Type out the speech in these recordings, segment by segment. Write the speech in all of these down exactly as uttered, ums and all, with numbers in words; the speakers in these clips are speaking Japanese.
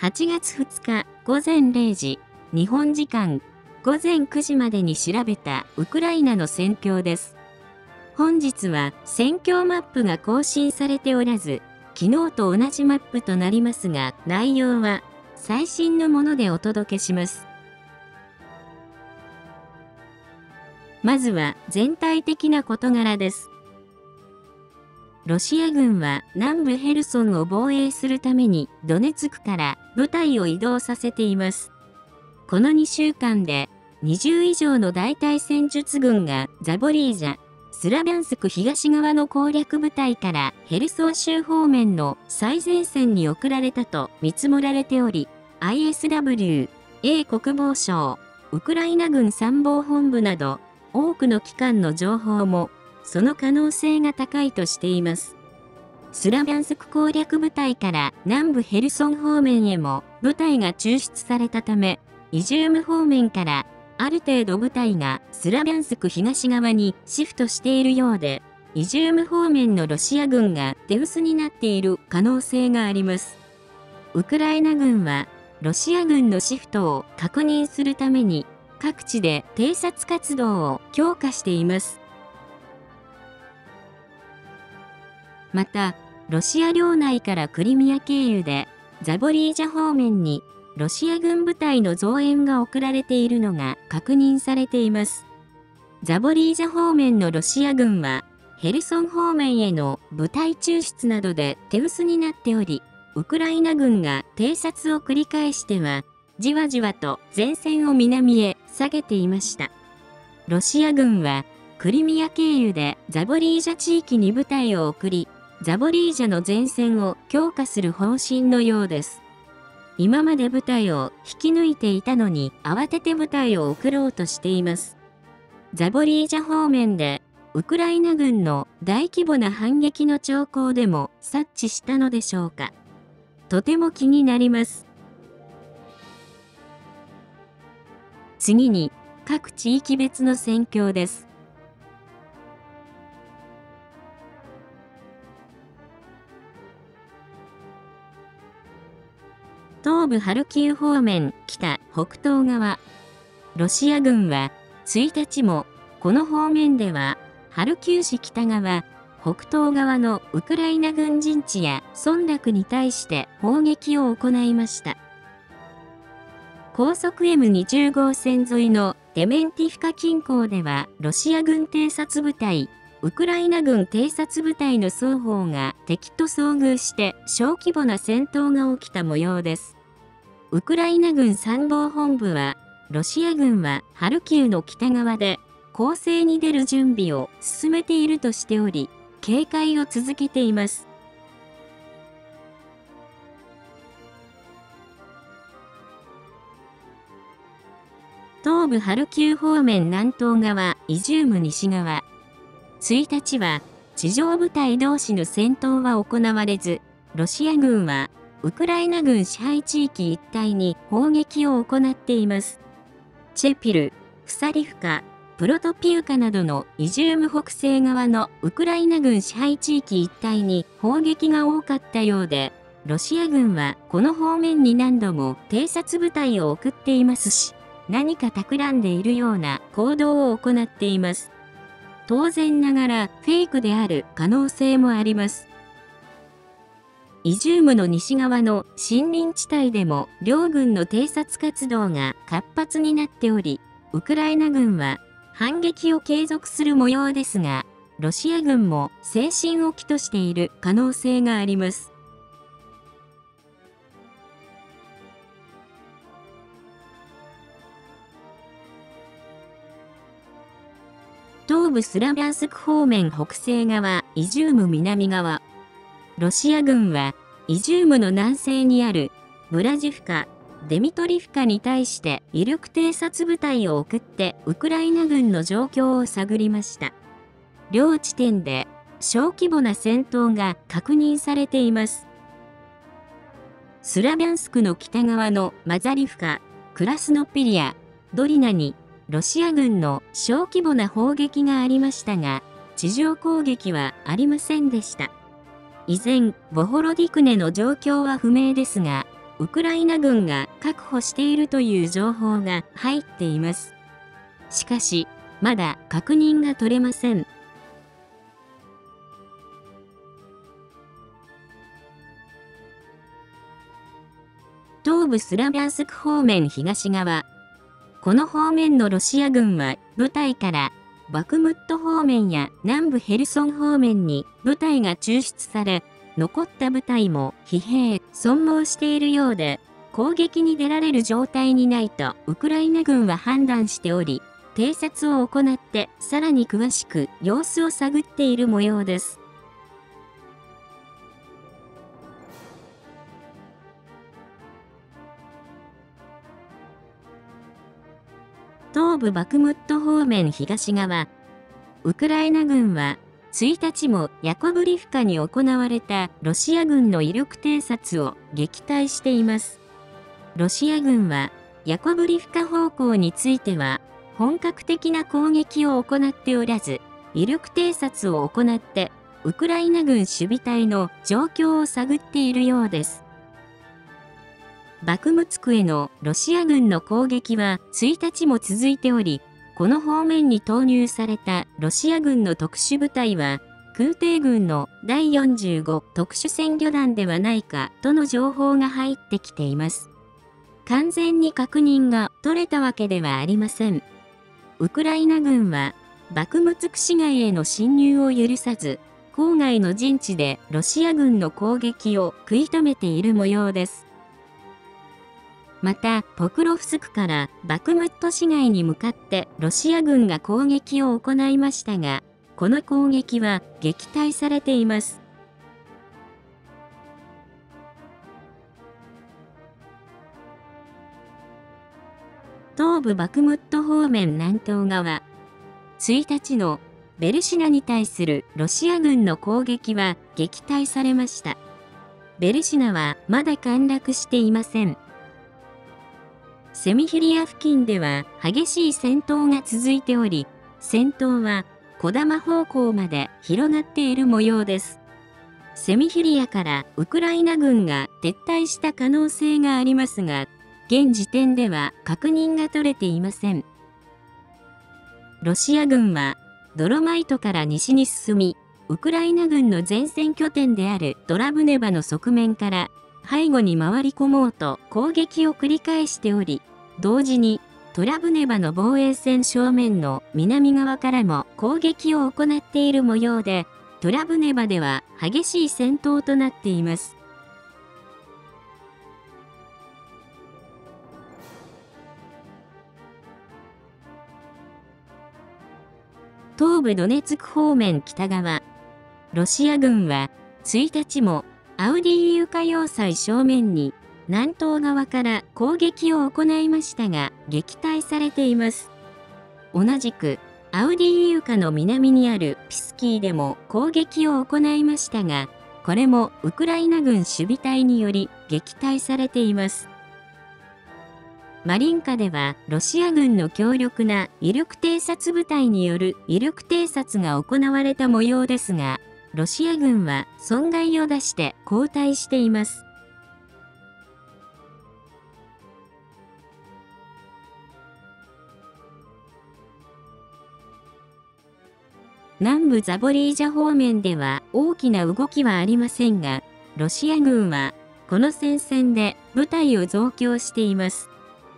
はちがつふつかごぜんれいじ、日本時間ごぜんくじまでに調べたウクライナの戦況です。本日は戦況マップが更新されておらず、昨日と同じマップとなりますが、内容は最新のものでお届けします。まずは全体的な事柄です。ロシア軍は南部ヘルソンを防衛するためにドネツクから部隊を移動させています。このにしゅうかんでにじゅういじょうの大隊戦術群がザボリージャ、スラビャンスク東側の攻略部隊からヘルソン州方面の最前線に送られたと見積もられており、アイエスダブリュー、英国防省、ウクライナ軍参謀本部など多くの機関の情報もその可能性が高いとしています。スラビャンスク攻略部隊から南部ヘルソン方面へも部隊が抽出されたため、イジューム方面からある程度部隊がスラビャンスク東側にシフトしているようで、イジューム方面のロシア軍が手薄になっている可能性があります。ウクライナ軍はロシア軍のシフトを確認するために各地で偵察活動を強化しています。また、ロシア領内からクリミア経由でザボリージャ方面にロシア軍部隊の増援が送られているのが確認されています。ザボリージャ方面のロシア軍はヘルソン方面への部隊抽出などで手薄になっており、ウクライナ軍が偵察を繰り返してはじわじわと前線を南へ下げていました。ロシア軍はクリミア経由でザボリージャ地域に部隊を送り、ザボリージャの前線を強化する方針のようです。今まで部隊を引き抜いていたのに慌てて部隊を送ろうとしています。ザボリージャ方面でウクライナ軍の大規模な反撃の兆候でも察知したのでしょうか。とても気になります。次に各地域別の戦況です。東部ハルキウ方面北北東側。ロシア軍はついたちもこの方面ではハルキウ市北側、北東側のウクライナ軍陣地や村落に対して砲撃を行いました。高速 エムにじゅう 号線沿いのデメンティフカ近郊ではロシア軍偵察部隊、ウクライナ軍偵察部隊の双方が敵と遭遇して小規模な戦闘が起きた模様です。ウクライナ軍参謀本部は、ロシア軍はハルキウの北側で攻勢に出る準備を進めているとしており、警戒を続けています。東部ハルキウ方面南東側、イジューム西側。ついたちは地上部隊同士の戦闘は行われず、ロシア軍はウクライナ軍支配地域一帯に砲撃を行っています。チェピル、フサリフカ、プロトピウカなどのイジューム北西側のウクライナ軍支配地域一帯に砲撃が多かったようで、ロシア軍はこの方面に何度も偵察部隊を送っていますし、何か企んでいるような行動を行っています。当然ながらフェイクである可能性もあります。イジュームの西側の森林地帯でも両軍の偵察活動が活発になっており、ウクライナ軍は反撃を継続する模様ですが、ロシア軍も精神を機としている可能性があります。東部スラビャンスク方面北西側、イジューム南側。ロシア軍は、イジュームの南西にある、ブラジフカ、デミトリフカに対して威力偵察部隊を送って、ウクライナ軍の状況を探りました。両地点で、小規模な戦闘が確認されています。スラビャンスクの北側のマザリフカ、クラスノピリア、ドリナに、ロシア軍の小規模な砲撃がありましたが、地上攻撃はありませんでした。依然、ボホロディクネの状況は不明ですが、 ウクライナ軍が確保しているという情報が入っています。しかし、まだ確認が取れません。東部スラビャンスク方面東側。この方面のロシア軍は部隊からバクムット方面や南部ヘルソン方面に部隊が抽出され、残った部隊も疲弊、損耗しているようで、攻撃に出られる状態にないとウクライナ軍は判断しており、偵察を行ってさらに詳しく様子を探っている模様です。東部バクムット方面東側。ウクライナ軍は、いちにちもヤコブリフカに行われたロシア軍の威力偵察を撃退しています。ロシア軍は、ヤコブリフカ方向については、本格的な攻撃を行っておらず、威力偵察を行って、ウクライナ軍守備隊の状況を探っているようです。バクムツクへのロシア軍の攻撃はいちにちも続いており、この方面に投入されたロシア軍の特殊部隊は、空挺軍のだいよんじゅうご特殊戦旅団ではないかとの情報が入ってきています。完全に確認が取れたわけではありません。ウクライナ軍は、バクムツク市街への侵入を許さず、郊外の陣地でロシア軍の攻撃を食い止めている模様です。また、ポクロフスクからバクムット市街に向かってロシア軍が攻撃を行いましたが、この攻撃は撃退されています。東部バクムット方面南東側。いちにちのベルシナに対するロシア軍の攻撃は撃退されました。ベルシナはまだ陥落していません。セミヒリア付近では激しい戦闘が続いており、戦闘は小玉方向まで広がっている模様です。セミヒリアからウクライナ軍が撤退した可能性がありますが、現時点では確認が取れていません。ロシア軍はドロマイトから西に進み、ウクライナ軍の前線拠点であるドラブネバの側面から背後に回り込もうと攻撃を繰り返しており、同時にトラブネバの防衛線正面の南側からも攻撃を行っている模様で、トラブネバでは激しい戦闘となっています。東部ドネツク方面北側。ロシア軍はいちにちもアウディーイウカ要塞正面に南東側から攻撃を行いましたが撃退されています。同じくアウディーイウカの南にあるピスキーでも攻撃を行いましたが、これもウクライナ軍守備隊により撃退されています。マリンカではロシア軍の強力な威力偵察部隊による威力偵察が行われた模様ですが、ロシア軍は損害を出して後退しています。南部ザボリージャ方面では大きな動きはありませんが、ロシア軍はこの戦線で部隊を増強しています。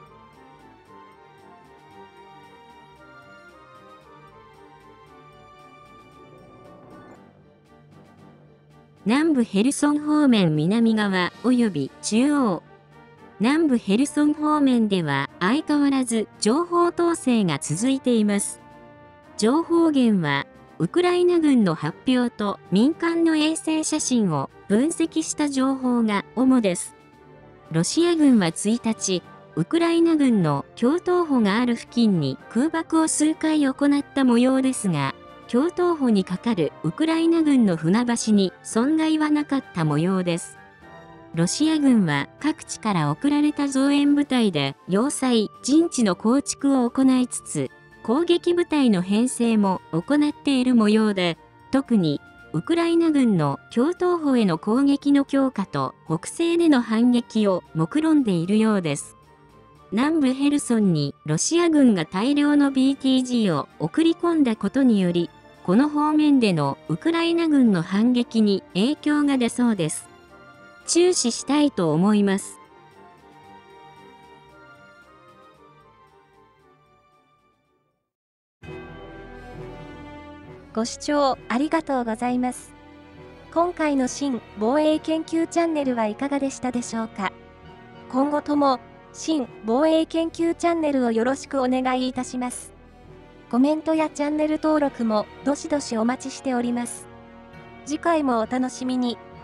南部ヘルソン方面南側及び中央。南部ヘルソン方面では相変わらず情報統制が続いています。情報源はウクライナ軍の発表と民間の衛星写真を分析した情報が主です。ロシア軍はいちにち、ウクライナ軍の橋頭保がある付近に空爆を数回行った模様ですが、橋頭保にかかるウクライナ軍の船橋に損害はなかった模様です。ロシア軍は各地から送られた増援部隊で要塞、陣地の構築を行いつつ、攻撃部隊の編成も行っている模様で、特にウクライナ軍の橋頭保への攻撃の強化と北西での反撃を目論んでいるようです。南部ヘルソンにロシア軍が大量の ビーティージー を送り込んだことにより、この方面でのウクライナ軍の反撃に影響が出そうです。注視したいと思います。 ご視聴ありがとうございます。今回の新防衛研究チャンネルはいかがでしたでしょうか。今後とも新防衛研究チャンネルをよろしくお願いいたします。コメントやチャンネル登録もどしどしお待ちしております。次回もお楽しみに。